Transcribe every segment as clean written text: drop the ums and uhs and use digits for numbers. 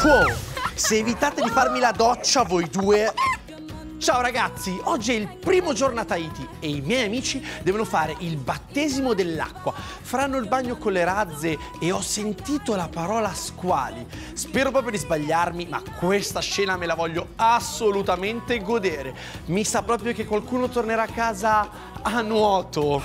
Wow, se evitate di farmi la doccia voi due... Ciao ragazzi, oggi è il primo giorno a Tahiti e i miei amici devono fare il battesimo dell'acqua. Faranno il bagno con le razze e ho sentito la parola squali. Spero proprio di sbagliarmi, ma questa scena me la voglio assolutamente godere. Mi sa proprio che qualcuno tornerà a casa a nuoto.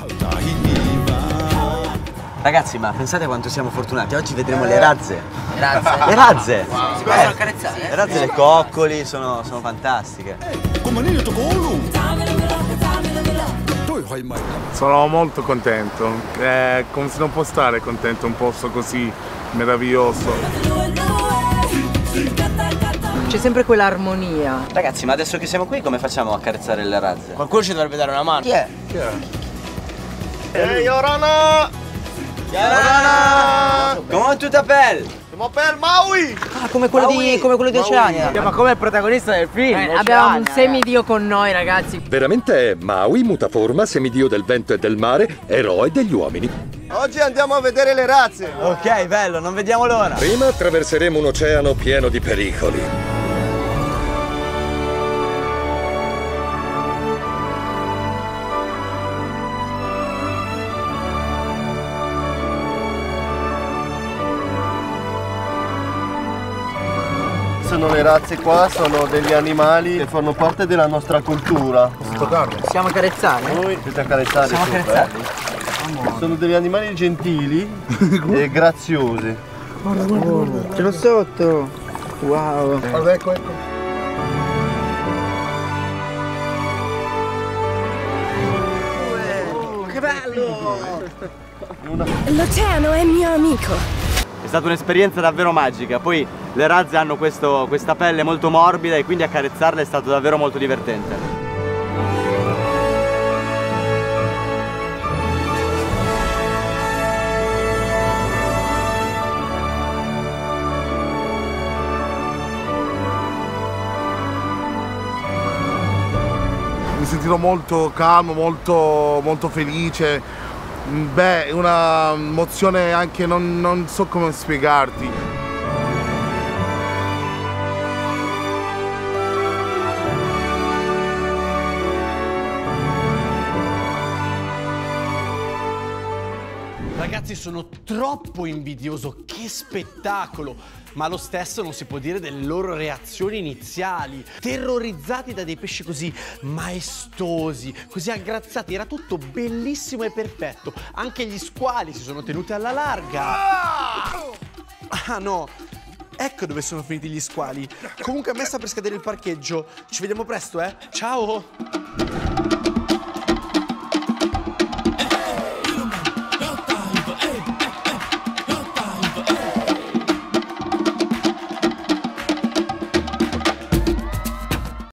Ragazzi, ma pensate quanto siamo fortunati, oggi vedremo le razze. Razze? Le razze! Wow. Si possono accarezzare? Le razze dei coccoli sono fantastiche. Sono molto contento, come si non può stare contento in un posto così meraviglioso. C'è sempre quell'armonia. Ragazzi, ma adesso che siamo qui come facciamo a accarezzare le razze? Qualcuno ci dovrebbe dare una mano. Chi è? Ehi, Orana! Comment tu t'appelles? M'appelle Maui! Ah, come quello di Oceania. Ma come il protagonista del film. Abbiamo un semidio con noi, ragazzi. Veramente è Maui, mutaforma, semidio del vento e del mare, eroe degli uomini. Oggi andiamo a vedere le razze! Ok, bello, non vediamo l'ora. Prima attraverseremo un oceano pieno di pericoli. Le razze qua sono degli animali che fanno parte della nostra cultura. Possiamo accarezzare? Noi potete accarezzare. Possiamo accarezzarli? Sono degli animali gentili e graziosi. Guarda. Ce l'ho sotto. Wow. Guarda, ecco. Che bello! L'oceano è mio amico. È stata un'esperienza davvero magica, poi le razze hanno questa pelle molto morbida e quindi accarezzarle è stato davvero molto divertente. Mi sentirò molto calmo, molto felice. Beh, è una emozione anche, non so come spiegarti. Ragazzi, sono troppo invidioso, che spettacolo! Ma lo stesso non si può dire delle loro reazioni iniziali. Terrorizzati da dei pesci così maestosi, così aggraziati, era tutto bellissimo e perfetto. Anche gli squali si sono tenuti alla larga. Ah no, ecco dove sono finiti gli squali. Comunque a me sta per scadere il parcheggio. Ci vediamo presto, Ciao!